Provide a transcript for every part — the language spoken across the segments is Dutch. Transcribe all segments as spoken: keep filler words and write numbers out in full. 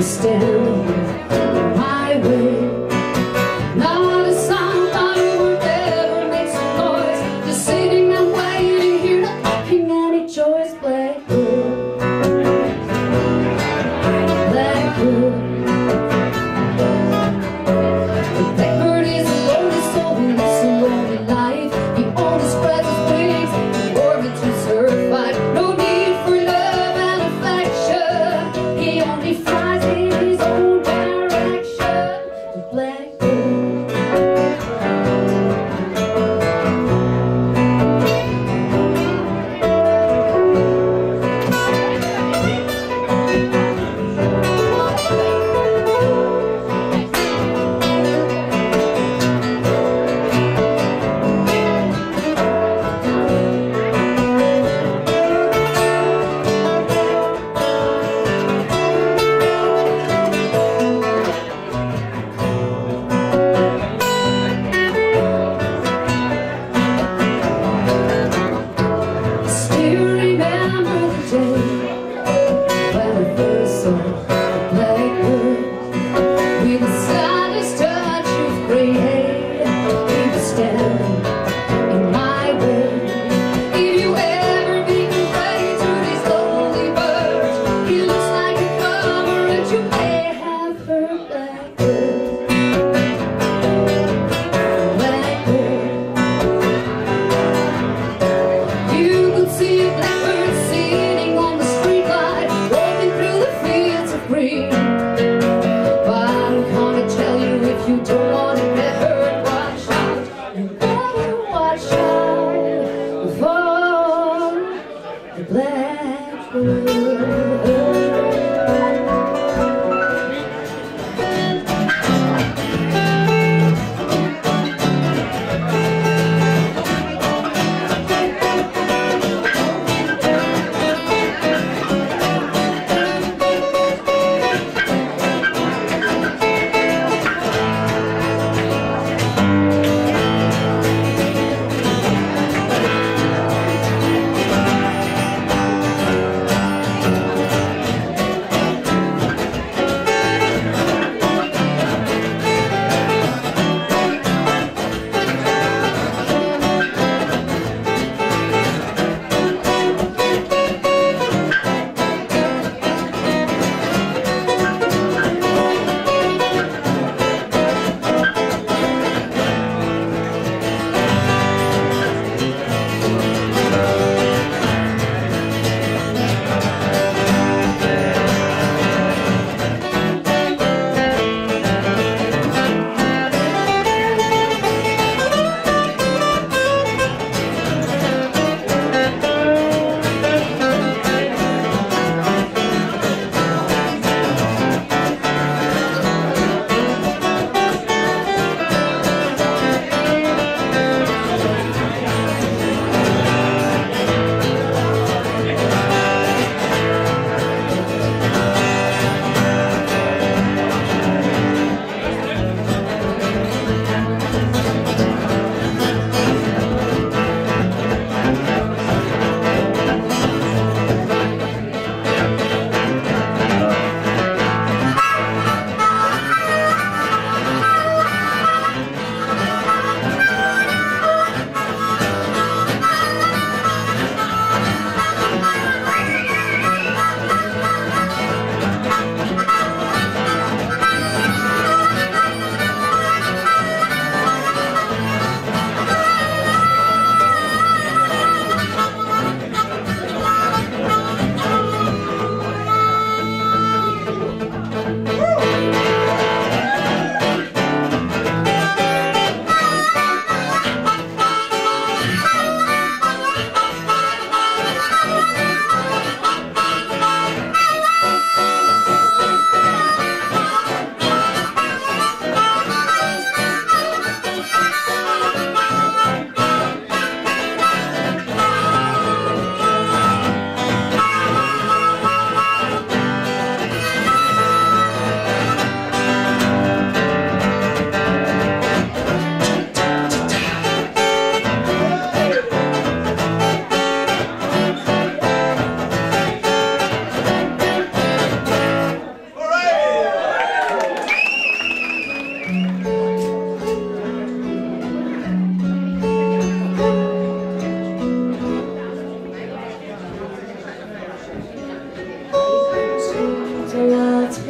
stand my way. Not a song, not a word ever makes a noise. Just sitting and waiting here, not talking any joys. Blackbird, Blackbird. The blackbird is a lonely soul who lives a lonely life. He only spreads his wings in orbit to survive. No need for love and affection. He only flies in his own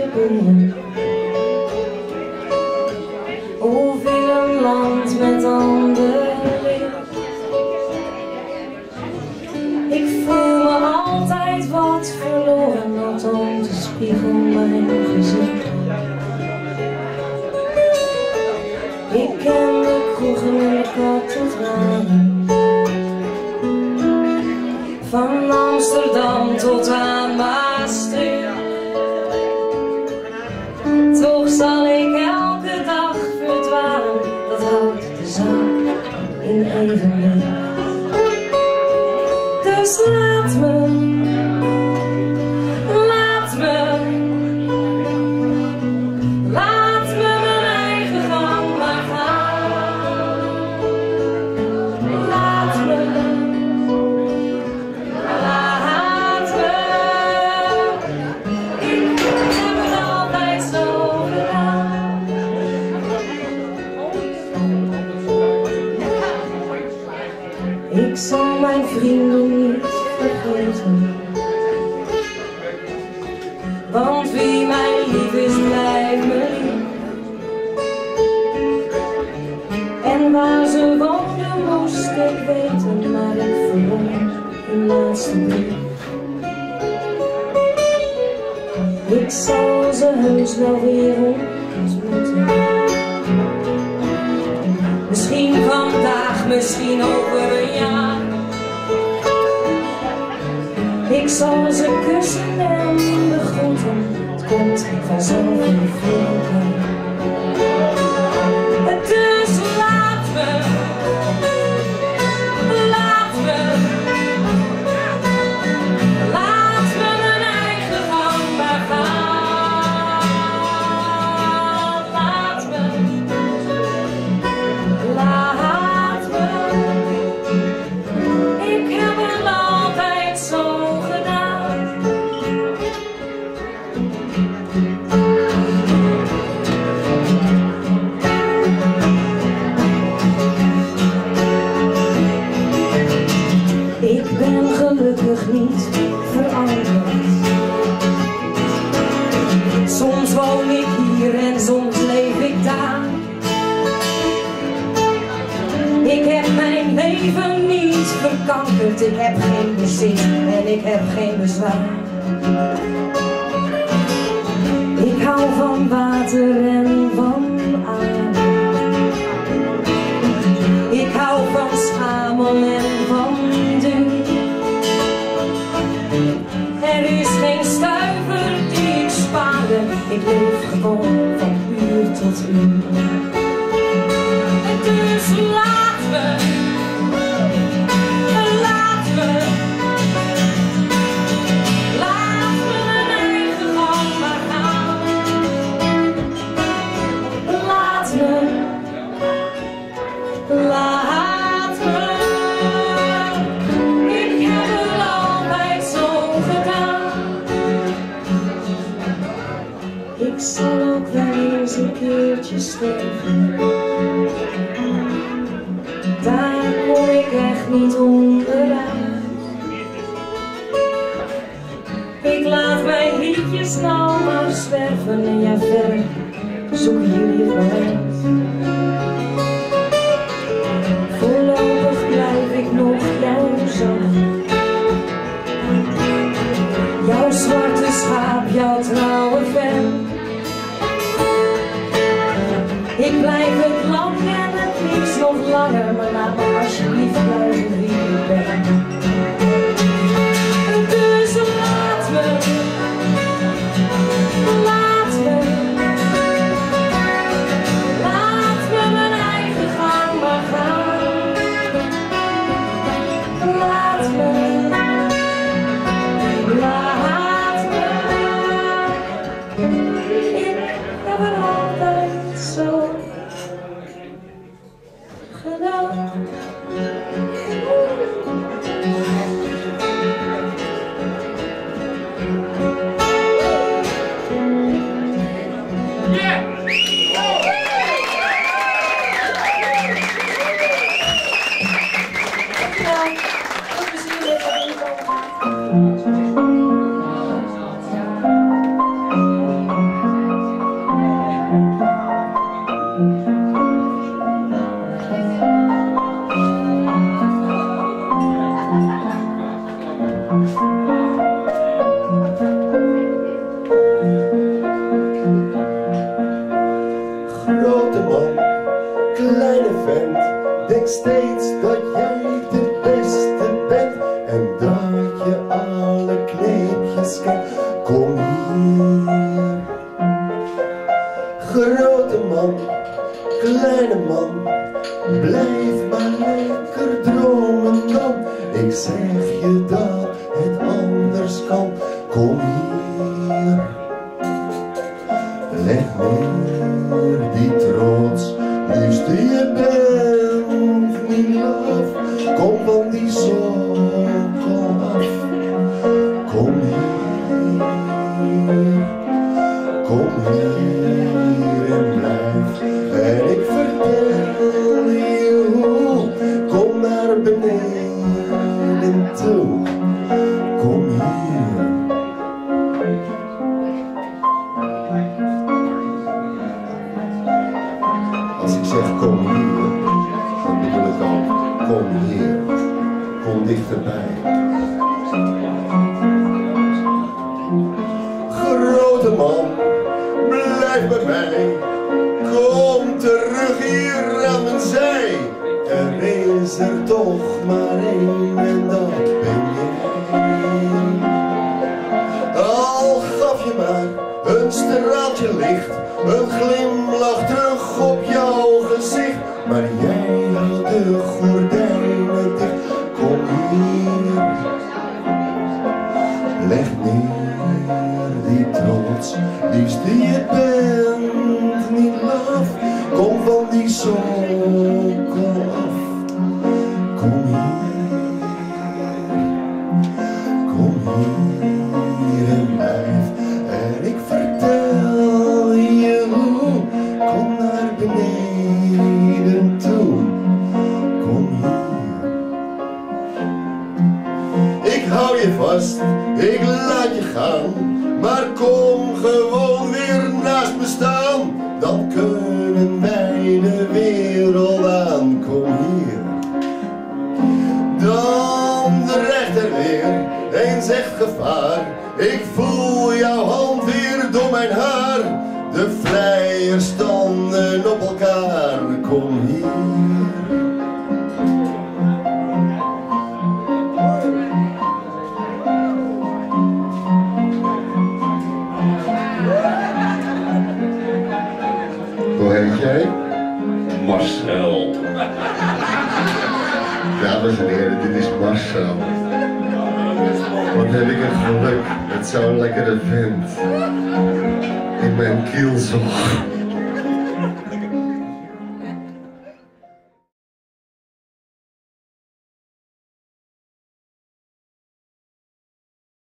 binnen. Of in een land met ander licht. Ik voel me altijd wat verloren, althans de spiegel mijn gezicht. Ik ken de kroegen en de kathedralen, van Amsterdam tot aan Maastricht. Toch zal ik elke dag verdwalen, dat houdt de zaak in evenwicht. Dus laat me, laat me, laat me mijn eigen gang maar gaan. Laat me, laat me, ik heb het altijd zo gedaan. Ik zal mijn vrienden niet vergeten, want wie mij lief is, blijft me lief. En waar ze woonden moest ik weten, maar ik verloor hun laatste brief. Ik zal ze heus wel weer ontmoeten, misschien vandaag, misschien over een jaar. Ik zal ze kussen en begroeten, het komt vanzelf in voor. Dus laat me, laat me, laat me mijn eigen gang maar gaan. Laat me, laat me, ik heb het altijd zo. Ik ben gelukkig niet veranderd. Soms woon ik hier en soms leef ik daar. Ik heb mijn leven niet verkankerd. Ik heb geen bezit en ik heb geen bezwaar. Ik hou van water en van aarde. Ik hou van schamel en van duur. Er is geen stuiver die ik spaarde. Ik leef gewoon van uur tot uur. Dus laat me, laat me, laat me mijn eigen gang maar gaan. Laat me, laat me, ik heb het altijd zo gedaan. Ik zal ook wel eens een keertje sterven. Daar kom ik echt niet onderuit. Ik laat mijn liedjes nou maar zwerven en ja, verder zoeken jullie het wel uit. Voorlopig blijf ik nog jouw zacht, jouw zwarte schaap, jouw trouwe fan. Ik blijf het lang en het liefst nog langer, maar laat me alsjeblieft blijven wie ik ben. Dus laat me, laat me, laat me mijn eigen gang maar gaan. Laat me, laat me, ik heb het altijd zo gedaan. Kom hier en blijf, en ik vertel je hoe. Kom naar beneden toe, kom hier. Als ik zeg kom hier, dan bedoel ik ook kom hier, kom dichterbij. Grote man, blijf bij mij, kom terug hier aan mijn zij. Er is er toch maar één en dat ben jij. Al gaf je maar een straaltje licht, een glimlach terug op jouw gezicht, maar jij houdt de gordijnen dicht. Kom hier, leg neer die trots, liefste je bent niet laf. Kom van die sokkel af, kom hier, kom hier en blijf, en ik vertel je hoe. Kom naar beneden toe, kom hier. Ik hou je vast, ik laat je gaan, maar kom gewoon weer naast me staan. Dan kunnen wij de wereld aan, kom hier. Dan dreigt er weer eens echt gevaar. Ik voel jouw hand weer door mijn haar. De vleiers standen op elkaar, kom hier. Hoe heet jij? Marcel. Dames en heren, dit is Marcel. Wat heb ik een geluk met zo'n lekkere vent in mijn kielzog.